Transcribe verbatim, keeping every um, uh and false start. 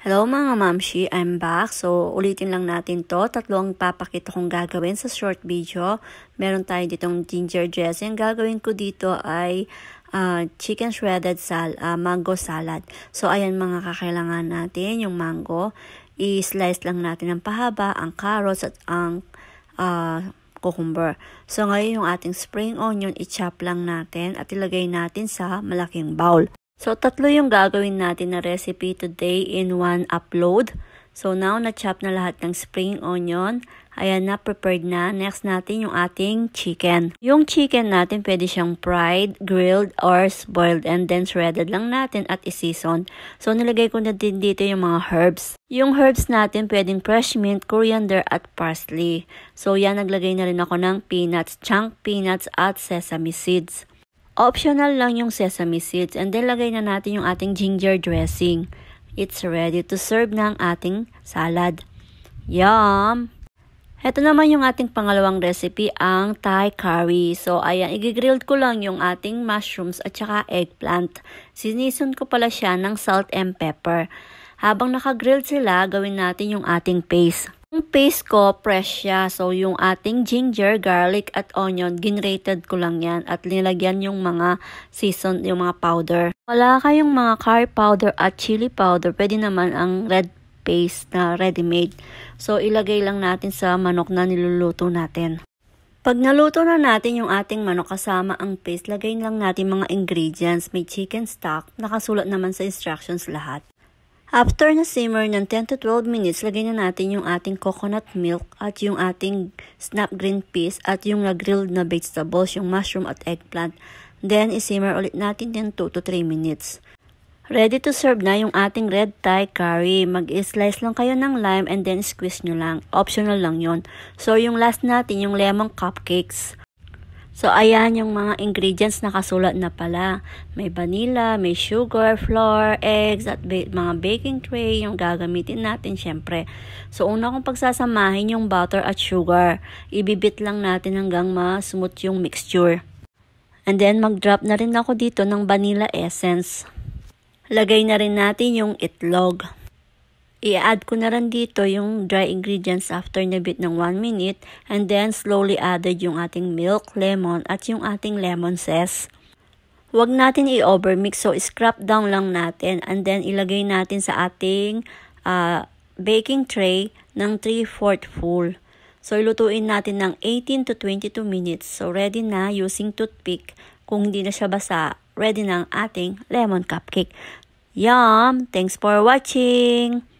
Hello mga mamshi, I'm back. So, ulitin lang natin to. Tatlo ang papakita kong gagawin sa short video. Meron tayo ditong ginger dressing. Gagawin ko dito ay uh, chicken shredded sal uh, mango salad. So, ayan mga kakailangan natin. Yung mango, i-slice lang natin ng pahaba, ang carrots at ang uh, cucumber. So, ngayon yung ating spring onion, i-chop lang natin at ilagay natin sa malaking bowl. So, tatlo yung gagawin natin na recipe today in one upload. So, now na-chop na lahat ng spring onion. Ayan na, prepared na. Next natin yung ating chicken. Yung chicken natin, pwede siyang fried, grilled, or boiled. And then, shredded lang natin at i-season. So, nilagay ko na din dito yung mga herbs. Yung herbs natin, pwedeng fresh mint, coriander, at parsley. So, yan, naglagay na rin ako ng peanuts, chunk peanuts, at sesame seeds. Optional lang yung sesame seeds and then lagay na natin yung ating ginger dressing. It's ready to serve ng ating salad. Yum! Ito naman yung ating pangalawang recipe, ang Thai curry. So, ayan, i-grilled ko lang yung ating mushrooms at saka eggplant. Sinison ko pala siya ng salt and pepper. Habang naka-grilled sila, gawin natin yung ating paste. Yung paste ko, fresh siya. So, yung ating ginger, garlic, at onion, ginrated ko lang yan. At nilagyan yung mga season, yung mga powder. Wala kayong mga curry powder at chili powder, pwede naman ang red paste na ready-made. So, ilagay lang natin sa manok na niluluto natin. Pag naluto na natin yung ating manok kasama ang paste, lagay lang natin mga ingredients. May chicken stock, nakasulat naman sa instructions lahat. After na simmer ng ten to twelve minutes, lagay na natin yung ating coconut milk at yung ating snap green peas at yung na-grilled na vegetables, yung mushroom at eggplant. Then, isimmer ulit natin ng two to three minutes. Ready to serve na yung ating red Thai curry. Mag-slice lang kayo ng lime and then squeeze nyo lang. Optional lang yon. So, yung last natin, yung lemon cupcakes. So, ayan yung mga ingredients nakasulat na pala. May vanilla, may sugar, flour, eggs, at ba mga baking tray yung gagamitin natin syempre. So, una kong pagsasamahin yung butter at sugar. Ibibit lang natin hanggang ma-smooth yung mixture. And then, mag-drop na rin ako dito ng vanilla essence. Lagay na rin natin yung itlog. I-add ko na rin dito yung dry ingredients after na bit ng one minute and then slowly added yung ating milk, lemon at yung ating lemon zest. Huwag natin i-overmix, so scrap down lang natin and then ilagay natin sa ating uh, baking tray ng three fourths full. So ilutuin natin ng eighteen to twenty-two minutes. So ready na using toothpick. Kung hindi na siya basa, ready na ang ating lemon cupcake. Yum! Thanks for watching!